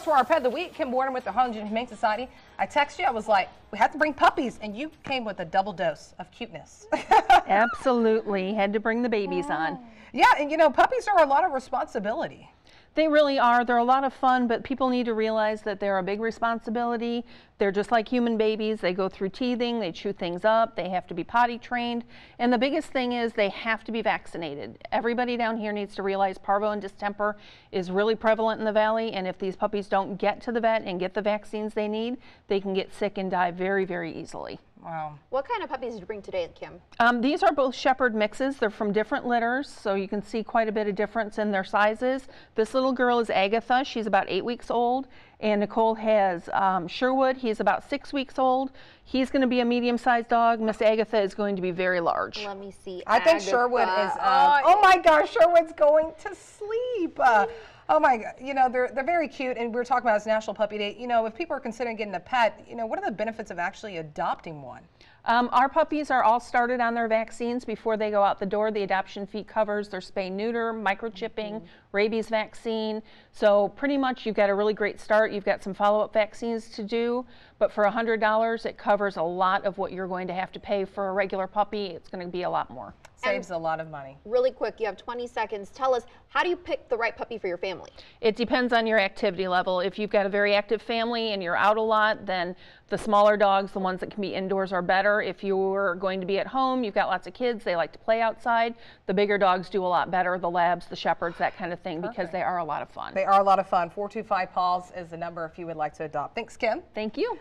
for our Pet of the Week. Kim Borden with the Harlingen Humane Society. I texted you. I was like, we have to bring puppies, and you came with a double dose of cuteness. Absolutely. Had to bring the babies on. Yeah, and you know, puppies are a lot of responsibility. They really are. They're a lot of fun, but people need to realize that they're a big responsibility. They're just like human babies. They go through teething, they chew things up, they have to be potty trained, and the biggest thing is they have to be vaccinated. Everybody down here needs to realize parvo and distemper is really prevalent in the valley, and if these puppies don't get to the vet and get the vaccines they need, they can get sick and die very, very easily. Wow. What kind of puppies did you bring today, Kim? These are both shepherd mixes. They're from different litters, so you can see quite a bit of difference in their sizes. This little girl is Agatha. She's about 8 weeks old. And Nicole has Sherwood. He's about 6 weeks old. He's going to be a medium-sized dog. Miss Agatha is going to be very large. Let me see. I think Sherwood is, oh my gosh, Sherwood's going to sleep. Oh my God, you know, they're very cute, and we're talking about it's National Puppy Day. You know, if people are considering getting a pet, you know, what are the benefits of actually adopting one? Our puppies are all started on their vaccines before they go out the door. The adoption fee covers their spay-neuter, microchipping, rabies vaccine. So pretty much you've got a really great start. You've got some follow-up vaccines to do, but for $100, it covers a lot of what you're going to have to pay for a regular puppy. It's going to be a lot more. Saves a lot of money. Really quick, you have 20 seconds. Tell us, how do you pick the right puppy for your family? It depends on your activity level. If you've got a very active family and you're out a lot, then the smaller dogs, the ones that can be indoors, are better. If you're going to be at home, you've got lots of kids, they like to play outside, the bigger dogs do a lot better, the labs, the shepherds, that kind of thing, because they are a lot of fun. They are a lot of fun. 425-PAWS is the number if you would like to adopt. Thanks, Kim. Thank you.